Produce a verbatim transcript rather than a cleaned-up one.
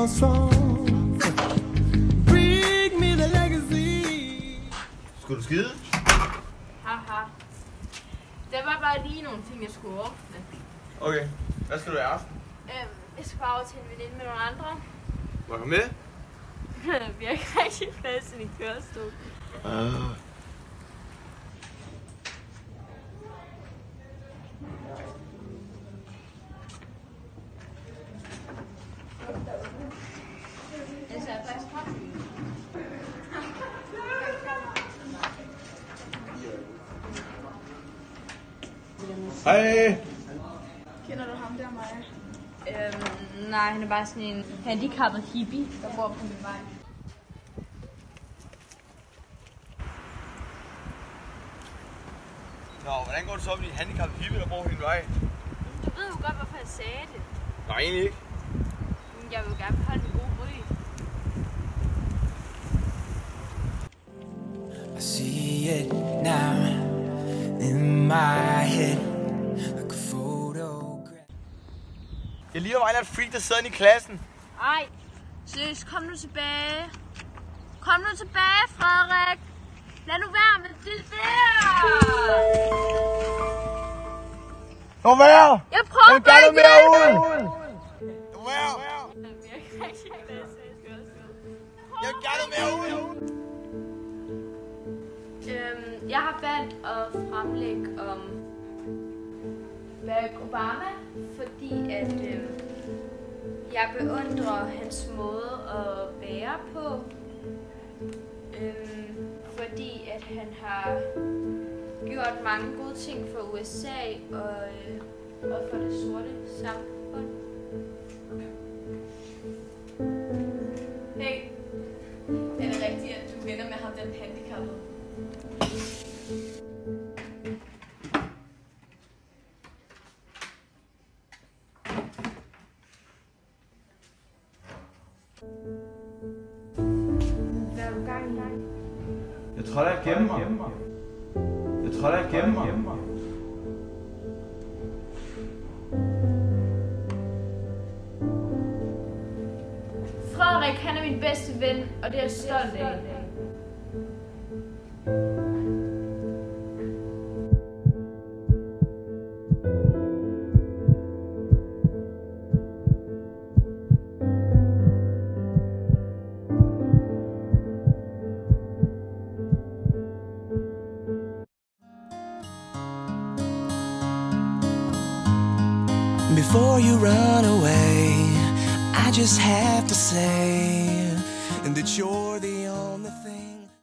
so strong. Bring me the legacy. Skulle du skide? Haha. Der var bare lige nogle ting, jeg skulle ordne. Okay. Hvad skal du i aften? Øhm, jeg skal bare over til en veninde med nogle andre. Må jeg komme med? Vi har ikke rigtig plads i en kørestol. Uh. Hej! Kender du ham der, Maja? Øhm, nej, han er bare sådan en handicappet hippie, der bor på min vej. Nå, hvordan går det så med de handicappede hippie, der bor på din vej? Du ved jo godt, hvorfor jeg sagde det. Nej, egentlig ikke. Jeg vil gerne holde en god ry. I see it now in my head like a photograph. Jeg ligner mig en freak, der sidder inde i klassen. Ej, seriøst, kom nu tilbage. Kom nu tilbage, Frederik. Lad nu være med det der. Kom her! Jeg prøver Jeg gerne mere ud! Kom her! Jeg gerne mere ud! Øhm, jeg har valgt at fremlægge om Barack Obama, fordi at øhm, jeg beundrer hans måde at være på. Øhm, fordi at han har gjort mange gode ting for U S A og, øh, og for det sorte samfund. Hey, er det rigtigt, at du venner med ham, den handicappede? Hvad er du gang i? Jeg tror, der er gennem mig. Jeg tror, der er gennem mig. Frederik, han er min bedste ven, og det er jeg stolt af. Before you run away, I just have to say that you're the only thing